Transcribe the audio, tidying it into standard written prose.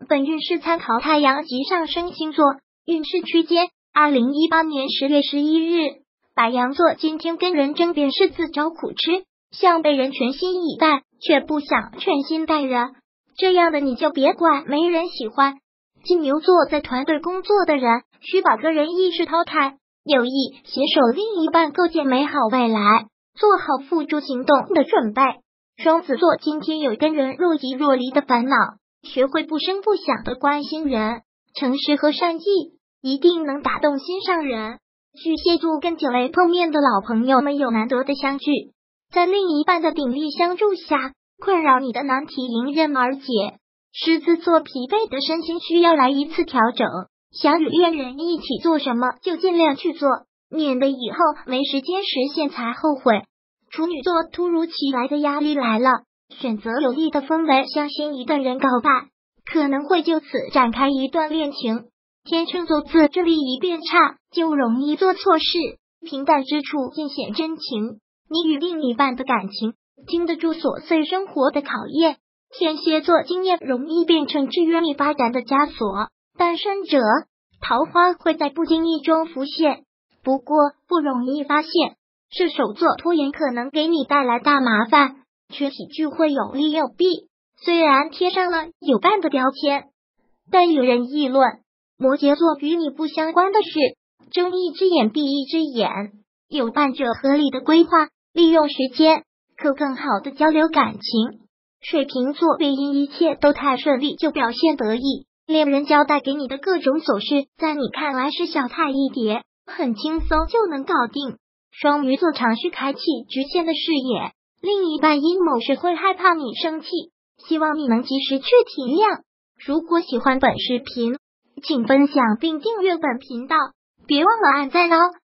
本运势参考太阳及上升星座运势区间。2018年10月11日，白羊座今天跟人争辩是自找苦吃，想被人全心以待，却不想全心待人，这样的你就别怪没人喜欢。金牛座在团队工作的人需把个人意识抛开，有意携手另一半构建美好未来，做好付诸行动的准备。双子座今天有跟人若即若离的烦恼，学会不声不响的关心人，诚实和善意一定能打动心上人。巨蟹座跟久违碰面的老朋友们有难得的相聚，在另一半的鼎力相助下，困扰你的难题迎刃而解。狮子座疲惫的身心需要来一次调整，想与恋人一起做什么就尽量去做，免得以后没时间实现才后悔。处女座突如其来的压力来了，选择有利的氛围向心仪的人告白，可能会就此展开一段恋情。天秤座自制力一变差，就容易做错事，平淡之处尽显真情。你与另一半的感情经得住琐碎生活的考验。天蝎座经验容易变成制约你发展的枷锁，单身者桃花会在不经意中浮现，不过不容易发现。射手座拖延可能给你带来大麻烦，群体聚会有利有弊，虽然贴上了有伴的标签，但有人议论。摩羯座与你不相关的事，睁一只眼闭一只眼，有伴者合理的规划，利用时间，可更好的交流感情。水瓶座别因一切都太顺利就表现得意，恋人交代给你的各种琐事，在你看来是小菜一碟，很轻松就能搞定。双鱼座常需开启局限的视野，另一半因某事会害怕你生气，希望你能及时去体谅。如果喜欢本视频，请分享并订阅本频道，别忘了按赞哦。